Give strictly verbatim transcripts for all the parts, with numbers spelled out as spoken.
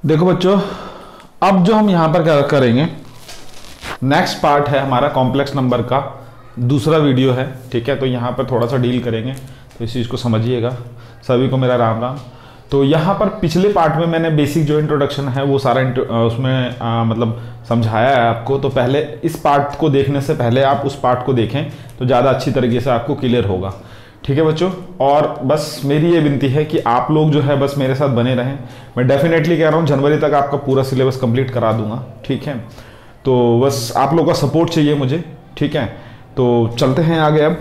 देखो बच्चों, अब जो हम यहाँ पर क्या करेंगे, नेक्स्ट पार्ट है हमारा कॉम्प्लेक्स नंबर का दूसरा वीडियो है, ठीक है। तो यहाँ पर थोड़ा सा डील करेंगे, तो इस चीज़ को समझिएगा। सभी को मेरा राम राम। तो यहाँ पर पिछले पार्ट में मैंने बेसिक जो इंट्रोडक्शन है वो सारा उसमें आ, मतलब समझाया है आपको। तो पहले इस पार्ट को देखने से पहले आप उस पार्ट को देखें तो ज़्यादा अच्छी तरीके से आपको क्लियर होगा, ठीक है बच्चों। और बस मेरी ये विनती है कि आप लोग जो है बस मेरे साथ बने रहें। मैं डेफिनेटली कह रहा हूँ जनवरी तक आपका पूरा सिलेबस कंप्लीट करा दूंगा, ठीक है। तो बस आप लोग का सपोर्ट चाहिए मुझे, ठीक है। तो चलते हैं आगे। अब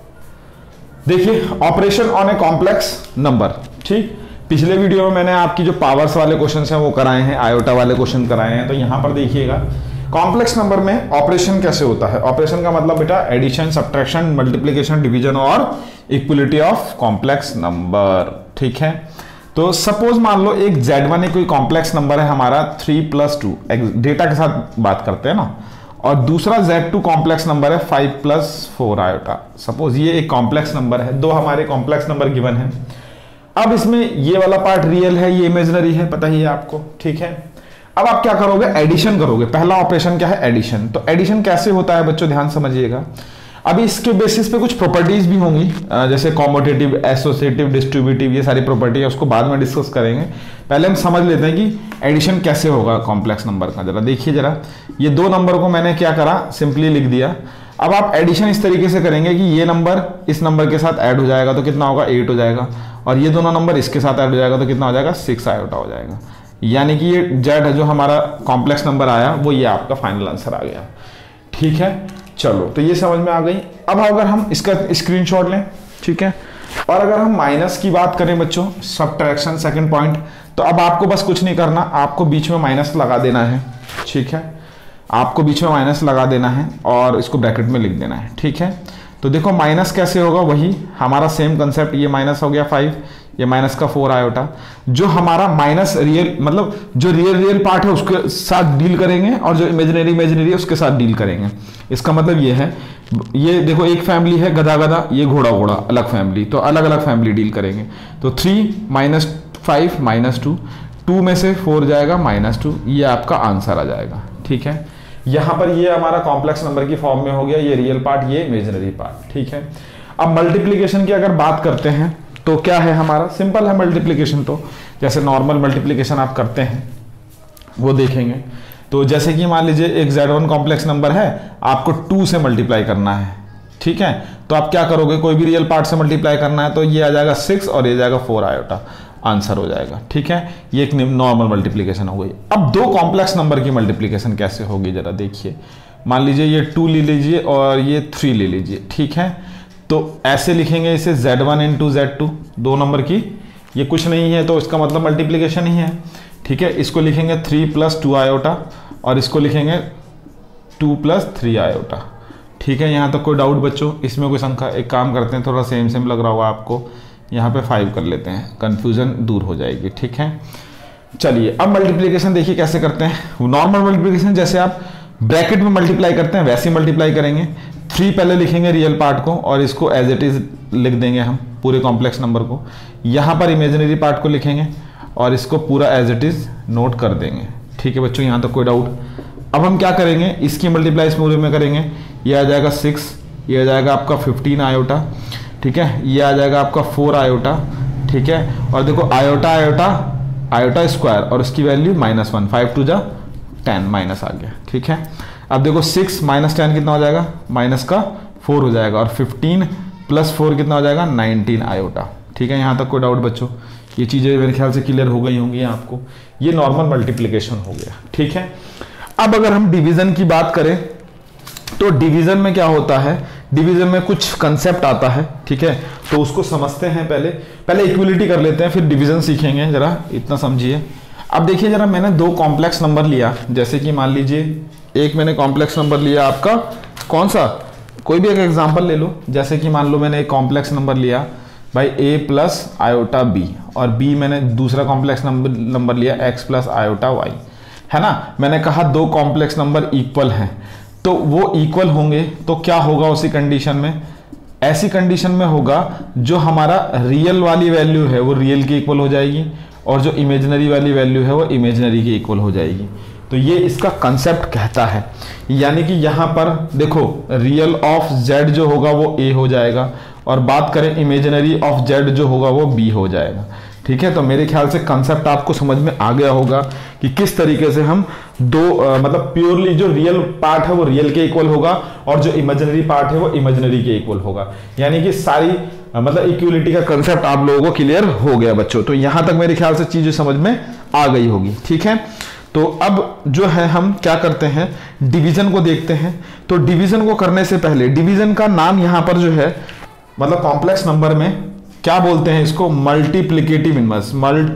देखिए, operation on a complex number, ठीक। पिछले वीडियो में मैंने आपकी जो पावर्स वाले क्वेश्चन हैं वो कराए हैं, आयोटा वाले क्वेश्चन कराए हैं। तो यहाँ पर देखिएगा कॉम्प्लेक्स नंबर में ऑपरेशन कैसे होता है। ऑपरेशन का मतलब बेटा एडिशन, सब्ट्रैक्शन, मल्टीप्लिकेशन, डिवीजन और इक्वलिटी ऑफ कॉम्प्लेक्स नंबर, ठीक है। तो सपोज मान लो एक जेड वन एक कोई कॉम्प्लेक्स नंबर है हमारा थ्री प्लस टू, डेटा के साथ बात करते हैं ना, और दूसरा जेड टू कॉम्प्लेक्स नंबर है five plus four iota. Suppose ये एक कॉम्प्लेक्स नंबर है, दो हमारे कॉम्प्लेक्स नंबर गिवन है। अब इसमें ये वाला पार्ट रियल है, ये इमेजिनरी है, पता ही है आपको, ठीक है। अब आप क्या करोगे, एडिशन करोगे। पहला ऑपरेशन क्या है, एडिशन। तो एडिशन कैसे होता है बच्चों, ध्यान समझिएगा। अभी इसके बेसिस पे कुछ प्रॉपर्टीज भी होंगी, जैसे कॉम्यूटेटिव, एसोसिएटिव, डिस्ट्रीब्यूटिव, ये सारी प्रॉपर्टी है, उसको बाद में डिस्कस करेंगे। पहले हम समझ लेते हैं कि एडिशन कैसे होगा कॉम्प्लेक्स नंबर का। जरा देखिए, जरा ये दो नंबर को मैंने क्या करा, सिंपली लिख दिया। अब आप एडिशन इस तरीके से करेंगे कि ये नंबर इस नंबर के साथ ऐड हो जाएगा तो कितना होगा, एट हो जाएगा, और ये दोनों नंबर इसके साथ ऐड हो जाएगा तो कितना हो जाएगा, सिक्स आयोटा हो जाएगा। यानी कि ये जेड जो हमारा कॉम्प्लेक्स नंबर आया वो ये आपका फाइनल आंसर आ गया, ठीक है। चलो, तो ये समझ में आ गई। अब अगर हम इसका स्क्रीनशॉट लें, ठीक है, और अगर हम माइनस की बात करें बच्चों, सब्ट्रैक्शन सेकंड पॉइंट, तो अब आपको बस कुछ नहीं करना, आपको बीच में माइनस लगा देना है, ठीक है। आपको बीच में माइनस लगा देना है और इसको ब्रैकेट में लिख देना है, ठीक है। तो देखो माइनस कैसे होगा, वही हमारा सेम कंसेप्ट, ये माइनस हो गया फाइव, ये माइनस का फोर आयोटा। जो हमारा माइनस रियल मतलब जो रियल रियल पार्ट है उसके साथ डील करेंगे, और जो इमेजिनरी इमेजिनरी है उसके साथ डील करेंगे। इसका मतलब ये है, ये देखो एक फैमिली है गधा गधा, ये घोड़ा घोड़ा, अलग फैमिली, तो अलग अलग फैमिली डील करेंगे। तो three minus five minus two, two में से फोर जाएगा माइनस टू, ये आपका आंसर आ जाएगा, ठीक है। यहाँ पर ये हमारा कॉम्प्लेक्स नंबर की फॉर्म में हो गया, ये रियल पार्ट, ये इमेजिनरी पार्ट, ठीक है। अब मल्टीप्लीकेशन की अगर बात करते हैं तो क्या है हमारा, सिंपल है मल्टीप्लिकेशन। तो जैसे नॉर्मल मल्टीप्लिकेशन आप करते हैं वो देखेंगे। तो जैसे कि मान लीजिए एक जेड वन कॉम्प्लेक्स नंबर है, आपको टू से मल्टीप्लाई करना है, ठीक है। तो आप क्या करोगे, कोई भी रियल पार्ट से मल्टीप्लाई करना है, तो ये आ जाएगा सिक्स और ये जाएगा फोर आयोटा, आंसर हो जाएगा, ठीक है। ये एक नॉर्मल मल्टीप्लिकेशन हो गई। अब दो कॉम्प्लेक्स नंबर की मल्टीप्लिकेशन कैसे होगी जरा देखिए। मान लीजिए ये टू ले लीजिए और ये थ्री ले लीजिए, ठीक है। तो ऐसे लिखेंगे इसे Z one into Z two, दो नंबर की, ये कुछ नहीं है तो इसका मतलब मल्टीप्लिकेशन ही है, ठीक है। इसको लिखेंगे थ्री प्लस टू आयोटा और इसको लिखेंगे टू प्लस थ्री आयोटा, ठीक है। यहाँ तक तो कोई डाउट बच्चों, इसमें कोई शंका? एक काम करते हैं, थोड़ा सेम सेम लग रहा होगा आपको, यहाँ पे फाइव कर लेते हैं, कंफ्यूजन दूर हो जाएगी, ठीक है। चलिए अब मल्टीप्लिकेशन देखिए कैसे करते हैं। नॉर्मल मल्टीप्लिकेशन जैसे आप ब्रैकेट में मल्टीप्लाई करते हैं वैसे ही मल्टीप्लाई करेंगे। थ्री पहले लिखेंगे रियल पार्ट को और इसको एज इट इज लिख देंगे हम पूरे कॉम्प्लेक्स नंबर को। यहाँ पर इमेजिनरी पार्ट को लिखेंगे और इसको पूरा एज इट इज नोट कर देंगे, ठीक है बच्चों। यहाँ तक तो कोई डाउट? अब हम क्या करेंगे, इसकी मल्टीप्लाई इस पूरे में करेंगे, ये आ जाएगा सिक्स, ये आ जाएगा आपका फिफ्टीन आयोटा, ठीक है। ये आ जाएगा आपका फोर आयोटा, ठीक है। और देखो आयोटा आयोटा आयोटा स्क्वायर और उसकी value minus one, five two जा टेन, माइनस आ गया, ठीक है। अब देखो सिक्स माइनस टेन कितना हो जाएगा, माइनस का फोर हो जाएगा, और फिफ्टीन प्लस फोर कितना हो जाएगा, नाइनटीन आयोटा, ठीक है। यहाँ तक कोई डाउट बच्चों? ये चीज़ें मेरे ख्याल से क्लियर हो गई होंगी आपको। ये नॉर्मल मल्टीप्लिकेशन हो गया, ठीक है। अब अगर हम डिवीजन की बात करें तो डिवीजन में क्या होता है, डिवीजन में कुछ कंसेप्ट आता है, ठीक है। तो उसको समझते हैं पहले पहले इक्वलिटी कर लेते हैं, फिर डिवीजन सीखेंगे, जरा इतना समझिए। अब देखिए जरा, मैंने दो कॉम्प्लेक्स नंबर लिया, जैसे कि मान लीजिए एक मैंने कॉम्प्लेक्स नंबर लिया आपका, कौन सा, कोई भी एक एग्जांपल ले लो। जैसे कि मान लो मैंने एक कॉम्प्लेक्स नंबर लिया भाई ए प्लस आयोटा बी, और बी मैंने दूसरा कॉम्प्लेक्स नंबर नंबर लिया एक्स प्लस आयोटा वाई, है ना। मैंने कहा दो कॉम्प्लेक्स नंबर इक्वल हैं, तो वो इक्वल होंगे तो क्या होगा उसी कंडीशन में, ऐसी कंडीशन में होगा जो हमारा रियल वाली वैल्यू है वो रियल की इक्वल हो जाएगी और जो इमेजिनरी वाली वैल्यू है वो इमेजिनरी के इक्वल हो जाएगी। तो ये इसका कंसेप्ट कहता है, यानी कि यहाँ पर देखो रियल ऑफ जेड जो होगा वो ए हो जाएगा और बात करें इमेजिनरी ऑफ जेड जो होगा वो बी हो जाएगा। ठीक है, तो मेरे ख्याल से कंसेप्ट आपको समझ में आ गया होगा कि किस तरीके से हम दो आ, मतलब प्योरली जो रियल पार्ट है वो रियल के इक्वल होगा और जो इमेजिनरी पार्ट है वो इमेजिनरी के इक्वल होगा। यानी कि सारी आ, मतलब इक्वलिटी का कंसेप्ट आप लोगों को क्लियर हो गया बच्चों। तो यहां तक मेरे ख्याल से चीजें समझ में आ गई होगी। ठीक है, तो अब जो है हम क्या करते हैं, डिवीजन को देखते हैं। तो डिवीजन को करने से पहले डिवीजन का नाम यहां पर जो है मतलब कॉम्प्लेक्स नंबर में क्या बोलते हैं इसको, मल्टीप्लिकेटिव इनवर्स,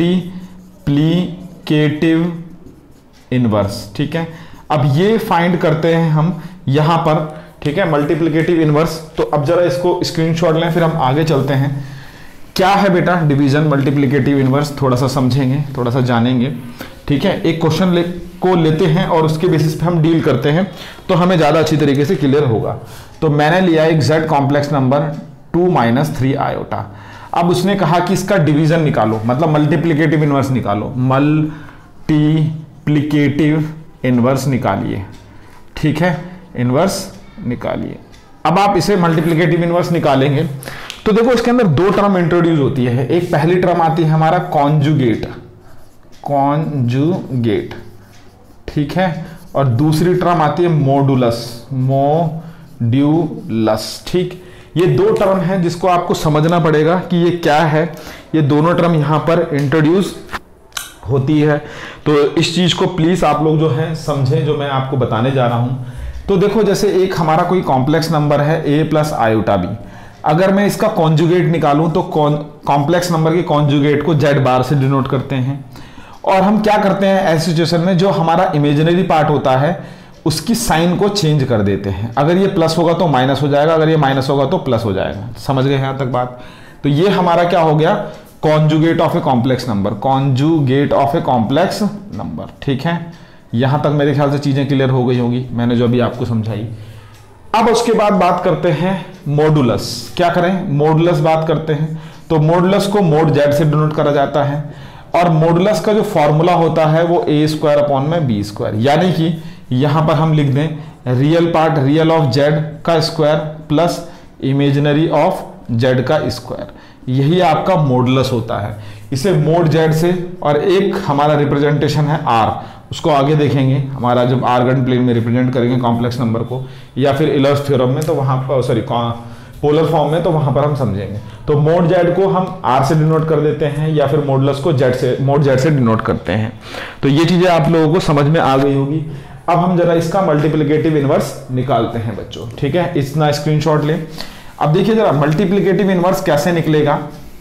मल्टीप्लिकेटिव इनवर्स। ठीक है, अब ये फाइंड करते हैं हम यहां पर। ठीक है, मल्टीप्लिकेटिव इनवर्स। तो अब जरा इसको स्क्रीनशॉट लें, फिर हम आगे चलते हैं। क्या है बेटा डिवीजन, मल्टीप्लिकेटिव इनवर्स, थोड़ा सा समझेंगे, थोड़ा सा जानेंगे। ठीक है, एक क्वेश्चन ले, को लेते हैं और उसके बेसिस पे हम डील करते हैं तो हमें ज्यादा अच्छी तरीके से क्लियर होगा। तो मैंने लिया एक Z complex number two minus three iota. अब उसने कहा कि इसका डिवीजन निकालो, मतलब मल्टीप्लिकेटिव इनवर्स निकालो, मल्टीप्लिकेटिव इनवर्स निकालिए। ठीक है, इनवर्स निकालिए। अब आप इसे मल्टीप्लिकेटिव इनवर्स निकालेंगे तो देखो इसके अंदर दो टर्म इंट्रोड्यूस होती है। एक पहली टर्म आती है हमारा कॉन्जुगेट, कॉन्जुगेट। ठीक है, और दूसरी टर्म आती है मॉडुलस, मॉड्यूलस। ठीक, ये दो टर्म हैं जिसको आपको समझना पड़ेगा कि ये क्या है। ये दोनों टर्म यहां पर इंट्रोड्यूस होती है, तो इस चीज को प्लीज आप लोग जो है समझें जो मैं आपको बताने जा रहा हूं। तो देखो जैसे एक हमारा कोई कॉम्प्लेक्स नंबर है ए प्लस आयोटा बी, अगर मैं इसका कॉन्जुगेट निकालूं तो कॉम्प्लेक्स नंबर के कॉन्जुगेट को जेड बार से डिनोट करते हैं। और हम क्या करते हैं ऐसी सिचुएशन में, जो हमारा इमेजिनरी पार्ट होता है उसकी साइन को चेंज कर देते हैं। अगर ये प्लस होगा तो माइनस हो जाएगा, अगर ये माइनस होगा तो प्लस हो जाएगा। समझ गए यहां तक बात? तो ये हमारा क्या हो गया, conjugate of a complex number, conjugate of a complex number. ठीक है, यहां तक मेरे ख्याल से चीजें क्लियर हो गई होंगी मैंने जो अभी आपको समझाई। अब उसके बाद बात करते हैं मॉडुलस। क्या करें, मॉडुलस बात करते हैं। तो मॉडुलस को मोड जेड से डिनोट करा जाता है और मॉडुलस का जो फॉर्मूला होता है वो ए स्क्वायर अपॉन में बी स्क्वायर, यानी कि यहां पर हम लिख दें real part real of Z का square plus imaginary of Z का स्क्वायर, यही आपका मॉडुलस होता है। इसे मोड जेड से, और एक हमारा रिप्रेजेंटेशन है आर, उसको आगे देखेंगे हमारा जब आर्गन प्लेन में रिप्रेजेंट करेंगे कॉम्प्लेक्स नंबर को, या फिर इलर्स थ्योरम में, तो वहां पर सॉरी पोलर फॉर्म में, तो वहां पर हम समझेंगे। तो मोड जेड को हम आर से डिनोट कर देते हैं या फिर मॉडुलस को जेड से, मोड जेड से डिनोट करते हैं। तो ये चीजें आप लोगों को समझ में आ गई होगी। अब हम जरा इसका मल्टीप्लिकेटिव इनवर्स निकालते हैं बच्चों। ठीक है, इतना स्क्रीनशॉट लें। अब देखिए जरा मल्टीप्लिकेटिव इनवर्स कैसे निकलेगा।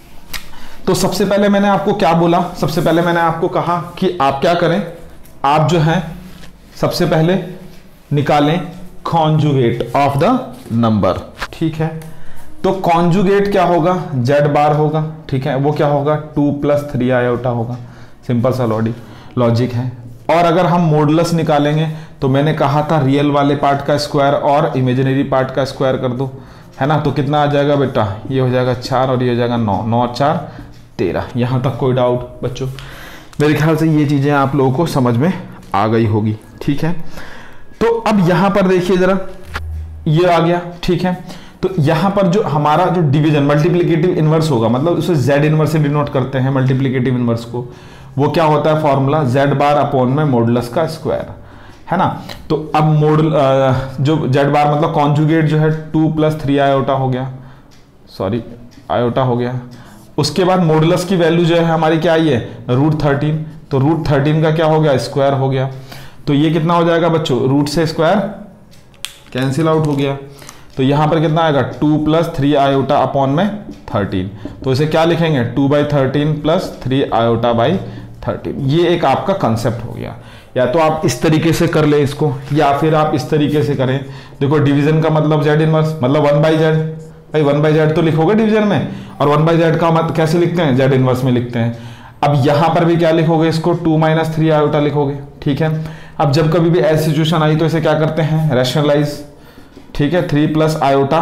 तो सबसे पहले मैंने आपको क्या बोला, सबसे पहले मैंने आपको कहा कि आप क्या करें, आप जो है सबसे पहले निकालें कॉन्जुगेट ऑफ द नंबर। ठीक है, तो कॉन्जुगेट क्या होगा, जेड बार होगा। ठीक है, वो क्या होगा, टू प्लस थ्री आयोटा होगा। सिंपल सा लॉजिक है। और अगर हम मॉडुलस निकालेंगे तो मैंने कहा था रियल वाले पार्ट का स्क्वायर और इमेजिनरी पार्ट का स्क्वायर कर दो, है ना। तो कितना आ जाएगा बेटा, ये हो जाएगा चार और ये हो जाएगा नौ, नौ चार तेरह। यहां तक कोई डाउट बच्चों? मेरे ख्याल से ये चीजें आप लोगों को समझ में आ गई होगी। ठीक है, तो अब यहां पर देखिए जरा, ये आ गया। ठीक है, तो यहां पर जो हमारा जो डिवीजन मल्टीप्लिकेटिव इनवर्स होगा, मतलब उसे जेड इनवर्स से डिनोट करते हैं मल्टीप्लिकेटिव इनवर्स को, वो क्या होता है फॉर्मूला जेड बार अपॉन में मॉडुलस का स्क्वायर, है ना। तो अब मॉडुल जो जेड बार मतलब कॉन्जुगेट जो है टू प्लस थ्री आयोटा हो गया, सॉरी आयोटा हो गया। उसके बाद मॉडुलस की वैल्यू जो है हमारी क्या आई है, रूट थर्टीन। तो रूट थर्टीन का क्या हो गया, स्क्वायर हो गया। तो ये कितना हो जाएगा बच्चों, रूट से स्क्वायर कैंसिल आउट हो गया। तो यहां पर कितना आएगा, two plus three iota upon में थर्टीन। तो इसे क्या लिखेंगे, two by thirteen plus three iota by thirteen. ये एक आपका कंसेप्ट हो गया। या तो आप इस तरीके से कर ले इसको, या फिर आप इस तरीके से करें। देखो डिवीजन का मतलब जेड इनवर्स, मतलब वन बाई जेड। भाई वन बाई जेड तो लिखोगे डिवीजन में, और वन बाई जेड का मतलब कैसे लिखते हैं, जेड इनवर्स में लिखते हैं। अब यहां पर भी क्या लिखोगे, इसको टू माइनस थ्री आयोटा लिखोगे। ठीक है, अब जब कभी भी ऐसी सिचुएशन आई तो इसे क्या करते हैं, रैशनलाइज। ठीक है, थ्री प्लस आयोटा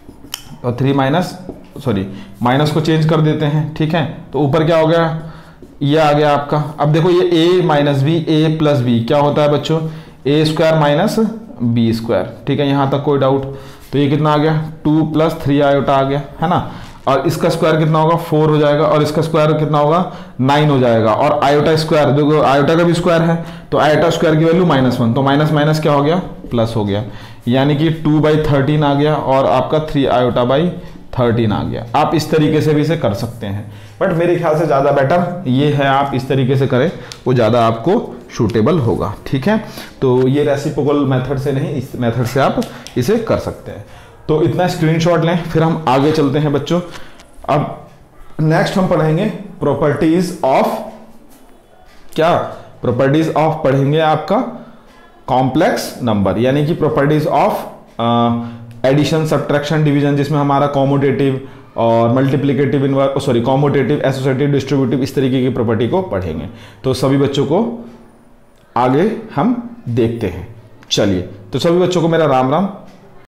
और थ्री माइनस सॉरी माइनस को चेंज कर देते हैं। ठीक है, तो ऊपर क्या हो गया, ये आ गया आपका। अब देखो ये a minus B, A plus B क्या होता है बच्चों, A square minus B square. ठीक है, यहां तक कोई डाउट? तो ये कितना आ गया, टू प्लस थ्री आयोटा आ गया, है ना। और इसका स्क्वायर कितना होगा, फोर हो जाएगा, और इसका स्क्वायर कितना होगा, नाइन हो जाएगा। और आयोटा स्क्वायर, देखो आयोटा का भी स्क्वायर है, तो आयोटा स्क्वायर की वैल्यू माइनस वन, तो माइनस माइनस क्या हो गया, प्लस हो गया, यानी कि टू बाई थर्टीन आ गया, और आपका थ्री आयोटा बाई थर्टीन आ गया। आप इस तरीके से भी इसे कर सकते हैं, बट मेरे ख्याल से ज़्यादा बेटर ये है आप इस तरीके से करें, वो ज़्यादा आपको सूटेबल होगा। ठीक है, तो ये रेसिप्रोकल मेथड से नहीं, इस मेथड से आप इसे कर सकते हैं। तो इतना स्क्रीनशॉट लें, फिर हम आगे चलते हैं बच्चों। अब नेक्स्ट हम पढ़ेंगे प्रॉपर्टीज ऑफ, क्या प्रॉपर्टीज ऑफ पढ़ेंगे आपका कॉम्प्लेक्स नंबर, यानी कि properties of addition, subtraction, division, जिसमें हमारा कॉम्यूटेटिव और multiplicative inverse, sorry commutative, associative, distributive, इस तरीके की प्रॉपर्टी को पढ़ेंगे। तो सभी बच्चों को आगे हम देखते हैं। चलिए, तो सभी बच्चों को मेरा राम राम।